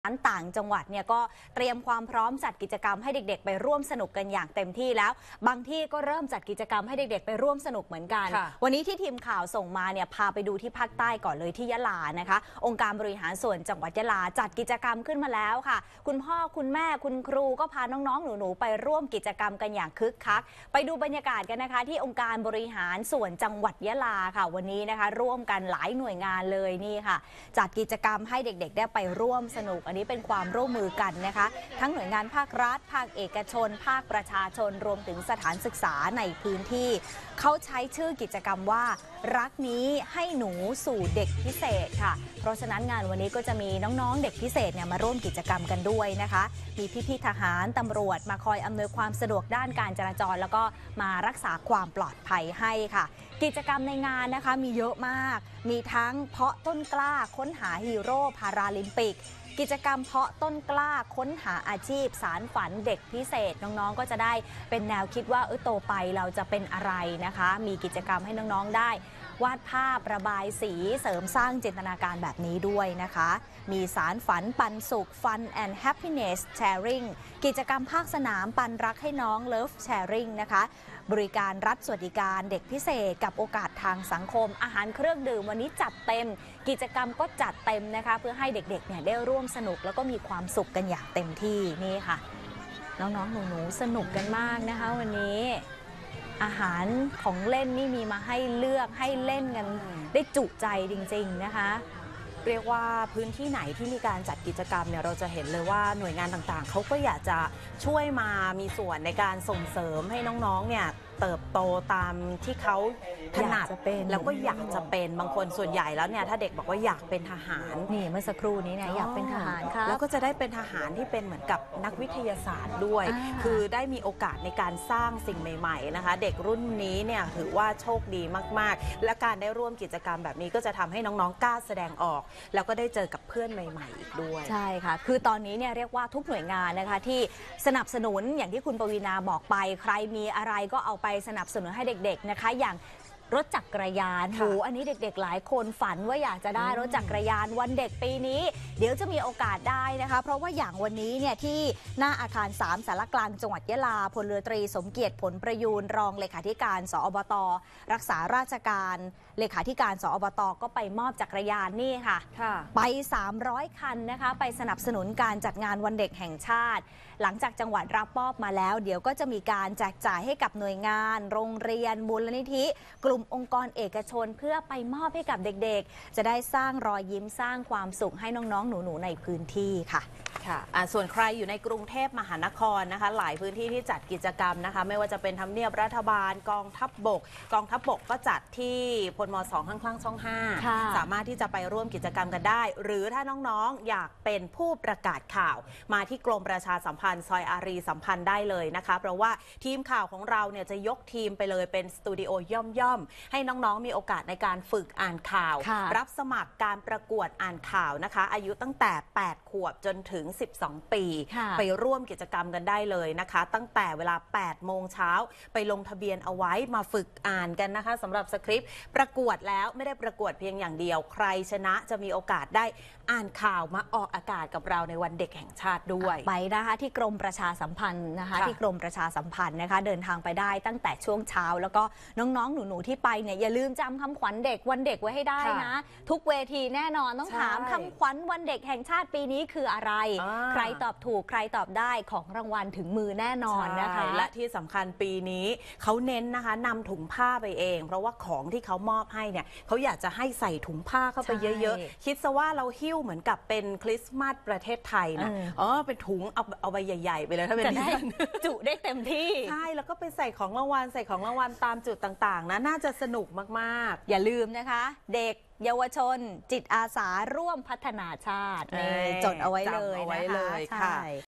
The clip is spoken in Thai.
ต่างจังหวัดเนี่ยก็เตรียมความพร้อมจัดกิจกรรมให้เด็กๆไปร่วมสนุกกันอย่างเต็มที่แล้วบางที่ก็เริ่มจัดกิจกรรมให้เด็กๆไปร่วมสนุกเหมือนกันวันนี้ที่ทีมข่าวส่งมาเนี่ยพาไปดูที่ภาคใต้ก่อนเลยที่ยะลานะคะองค์การบริหารส่วนจังหวัดยะลาจัดกิจกรรมขึ้นมาแล้วค่ะคุณพ่อคุณแม่คุณครูก็พาน้องๆหนูๆไปร่วมกิจกรรมกันอย่างคึกคักไปดูบรรยากาศกันนะคะที่องค์การบริหารส่วนจังหวัดยะลาค่ะวันนี้นะคะร่วมกันหลายหน่วยงานเลยนี่ค่ะจัดกิจกรรมให้เด็กๆได้ไปร่วมสนุกอันนี้เป็นความร่วมมือกันนะคะทั้งหน่วยงานภาครัฐภาคเอกชนภาคประชาชนรวมถึงสถานศึกษาในพื้นที่เขาใช้ชื่อกิจกรรมว่ารักนี้ให้หนูสู่เด็กพิเศษค่ะเพราะฉะนั้นงานวันนี้ก็จะมีน้องๆเด็กพิเศษเนี่ยมาร่วมกิจกรรมกันด้วยนะคะมีพี่ๆทหารตำรวจมาคอยอำนวยความสะดวกด้านการจราจรแล้วก็มารักษาความปลอดภัยให้ค่ะกิจกรรมในงานนะคะมีเยอะมากมีทั้งเพาะต้นกล้าค้นหาฮีโร่พาราลิมปิกกิจกรรมเพาะต้นกล้าค้นหาอาชีพสารฝันเด็กพิเศษน้องๆก็จะได้เป็นแนวคิดว่าโตไปเราจะเป็นอะไรนะคะมีกิจกรรมให้น้องๆได้วาดภาพระบายสีเสริมสร้างจินตนาการแบบนี้ด้วยนะคะมีสารฝันปันสุข Fun and Happiness Sharing กิจกรรมภาคสนามปันรักให้น้อง Love Sharing นะคะบริการรัฐสวัสดิการเด็กพิเศษกับโอกาสทางสังคมอาหารเครื่องดื่มวันนี้จัดเต็มกิจกรรมก็จัดเต็มนะคะเพื่อให้เด็กๆเนี่ยได้ร่วมสนุกแล้วก็มีความสุขกันอย่างเต็มที่นี่ค่ะน้องๆหนูๆสนุกกันมากนะคะวันนี้อาหารของเล่นนี่มีมาให้เลือกให้เล่นกันได้จุใจจริงๆนะคะเรียกว่าพื้นที่ไหนที่มีการจัดกิจกรรมเนี่ยเราจะเห็นเลยว่าหน่วยงานต่างๆเขาก็อยากจะช่วยมามีส่วนในการส่งเสริมให้น้องๆเนี่ยเติบโตตามที่เขาถนัดแล้วก็อยากจะเป็นบางคนส่วนใหญ่แล้วเนี่ยถ้าเด็กบอกว่าอยากเป็นทหารนี่เมื่อสักครู่นี้เนี่ยอยากเป็นทหารค่ะแล้วก็จะได้เป็นทหารที่เป็นเหมือนกับนักวิทยาศาสตร์ด้วยคือได้มีโอกาสในการสร้างสิ่งใหม่ๆนะคะเด็กรุ่นนี้เนี่ยถือว่าโชคดีมากๆและการได้ร่วมกิจกรรมแบบนี้ก็จะทำให้น้องๆกล้าแสดงออกแล้วก็ได้เจอกับเพื่อนใหม่ๆอีกด้วยใช่ค่ะคือตอนนี้เนี่ยเรียกว่าทุกหน่วยงานนะคะที่สนับสนุนอย่างที่คุณปวีณาบอกไปใครมีอะไรก็เอาไปสนับสนุนให้เด็กๆนะคะอย่างรถจักรยานอันนี้เด็กๆหลายคนฝันว่าอยากจะได้รถจักรยานวันเด็กปีนี้เดี๋ยวจะมีโอกาสได้นะคะเพราะว่าอย่างวันนี้เนี่ยที่หน้าอาคาร3สารกลางจังหวัดยะลาพลเรือตรีสมเกียรติผลประยูนรองเลขาธิการสอบต.รักษาราชการเลขาธิการสอบต.ก็ไปมอบจักรยานนี่ค่ะไป300คันนะคะไปสนับสนุนการจัดงานวันเด็กแห่งชาติหลังจากจังหวัดรับมอบมาแล้วเดี๋ยวก็จะมีการแจกจ่ายให้กับหน่วยงานโรงเรียนมูลนิธิกลุ่มองค์กรเอกชนเพื่อไปมอบให้กับเด็กๆจะได้สร้างรอยยิ้มสร้างความสุขให้น้องๆหนูๆในพื้นที่ค่ะส่วนใครอยู่ในกรุงเทพมหานครนะคะหลายพื้นที่ที่จัดกิจกรรมนะคะไม่ว่าจะเป็นทำเนียบรัฐบาลกองทัพบกก็จัดที่พลม2ข้างๆช่อง5สามารถที่จะไปร่วมกิจกรรมกันได้หรือถ้าน้องๆอยากเป็นผู้ประกาศข่าวมาที่กรมประชาสัมพันธ์ซอยอารีสัมพันธ์ได้เลยนะคะเพราะว่าทีมข่าวของเราเนี่ยจะยกทีมไปเลยเป็นสตูดิโอย่อมให้น้องๆมีโอกาสในการฝึกอ่านข่าวรับสมัครการประกวดอ่านข่าวนะคะอายุตั้งแต่8ขวบจนถึง12ปีไปร่วมกิจกรรมกันได้เลยนะคะตั้งแต่เวลา8โมงเช้าไปลงทะเบียนเอาไว้มาฝึกอ่านกันนะคะสำหรับสคริปต์ประกวดแล้วไม่ได้ประกวดเพียงอย่างเดียวใครชนะจะมีโอกาสได้อ่านข่าวมาออกอากาศกับเราในวันเด็กแห่งชาติด้วยไปนะคะที่กรมประชาสัมพันธ์นะคะที่กรมประชาสัมพันธ์นะคะเดินทางไปได้ตั้งแต่ช่วงเช้าแล้วก็น้องๆหนูๆที่ไปเนี่ยอย่าลืมจำคำขวัญเด็กวันเด็กไว้ให้ได้นะทุกเวทีแน่นอนต้องถามคำขวัญวันเด็กแห่งชาติปีนี้คืออะไรใครตอบถูกใครตอบได้ของรางวัลถึงมือแน่นอนนะคะและที่สำคัญปีนี้เขาเน้นนะคะนำถุงผ้าไปเองเพราะว่าของที่เขามอบให้เนี่ยเขาอยากจะให้ใส่ถุงผ้าเข้าไปเยอะๆคิดซะว่าเราหิ้วเหมือนกับเป็นคริสต์มาสประเทศไทยนะเป็นถุงเอาใบใหญ่ๆไปเลยถ้าเป็นจะได้จุได้เต็มที่ใช่แล้วก็ไปใส่ของรางวัลตามจุดต่างๆนะน่าจะสนุกมากๆอย่าลืมนะคะเด็กเยาวชนจิตอาสาร่วมพัฒนาชาติจดเอาไว้เลยนะคะ